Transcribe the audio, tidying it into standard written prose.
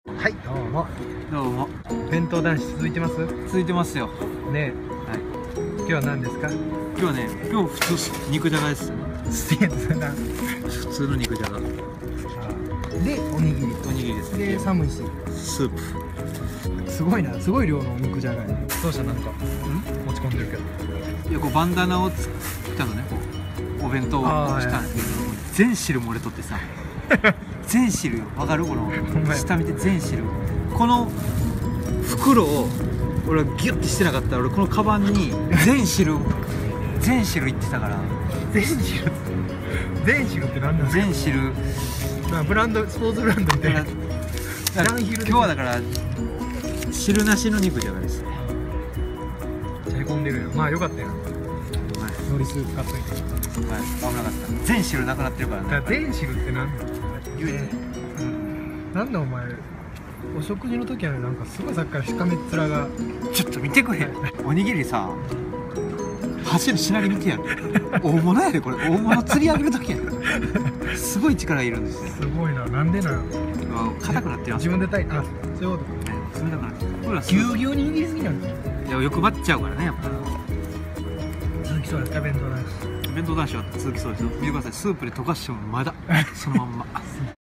はい、どうも。 どうも。 弁当男子続いてます？ 続いてますよ。 ねえ。はい。今日は何ですか？ 今日はね、今日普通肉じゃがです。 すげえな。 普通の肉じゃが。 で、おにぎり。 おにぎりです。 で、寒いし。 スープ。 すごいな、すごい量のお肉じゃがやね。どうしたなんか？持ち込んでるけど。 いや、こうバンダナを作ったのね、こうお弁当をしたんですけど、全汁漏れとってさ。全汁よ、わかるこの下見て全汁。この袋を俺はギュッてしてなかったら、俺このカバンに全汁いってたから。 全汁って何なんですか？ 全汁。 まあブランド、スポーツブランドみたいな。 今日はだから汁なしの肉じゃがです。 じゃへこんでるよ。まあよかったよ。海苔スープ買っといて。 はい、危なかった。全汁なくなってるからね。 だから全汁って何だ？ 言うて、 なんだお前、お食事の時はなんかすごいさっきからしかめっ面が。 ちょっと見てくれ。おにぎりさ、走るしなり見てやる。大物やでこれ。大物釣り上げる時やる。すごい力いるんですよ。 すごいな。なんでなの？ 硬くなってます。 自分で炊いて。あ、そういうこ冷たくなってる。 と。ぎゅうぎゅうに握りすぎなんだよ。 いや、欲張っちゃうからね、やっぱ。 続きそうですか、弁当男子。 弁当男子は続きそうですよ。見てください。スープで溶かしてもまだそのまんま。